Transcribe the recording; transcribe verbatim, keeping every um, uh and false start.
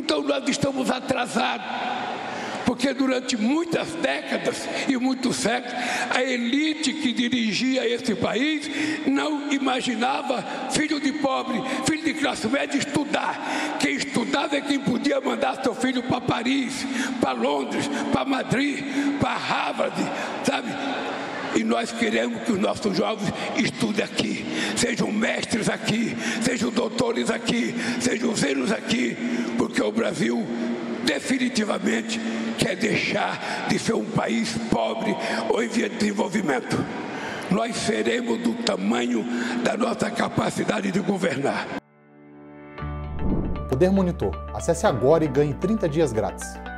Então nós estamos atrasados, porque durante muitas décadas e muitos séculos, a elite que dirigia esse país não imaginava filho de pobre, filho de classe média estudar. Quem estudava é quem podia mandar seu filho para Paris, para Londres, para Madrid, para Harvard, sabe? E nós queremos que os nossos jovens estudem aqui, sejam mestres aqui, sejam doutores aqui, sejam zeros aqui, porque o Brasil definitivamente quer deixar de ser um país pobre ou em via de desenvolvimento. Nós seremos do tamanho da nossa capacidade de governar. Poder Monitor. Acesse agora e ganhe trinta dias grátis.